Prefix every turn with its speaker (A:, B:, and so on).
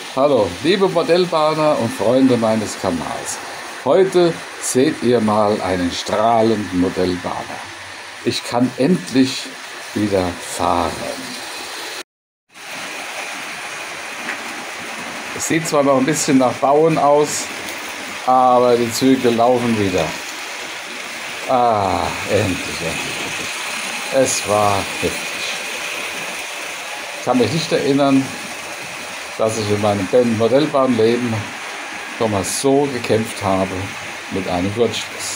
A: Hallo, liebe Modellbahner und Freunde meines Kanals. Heute seht ihr mal einen strahlenden Modellbahner. Ich kann endlich wieder fahren. Es sieht zwar noch ein bisschen nach Bauen aus, aber die Züge laufen wieder. Endlich. Es war heftig. Ich kann mich nicht erinnern, dass ich in meinem Modellbahnleben schon mal so gekämpft habe mit einem Kurzschluss.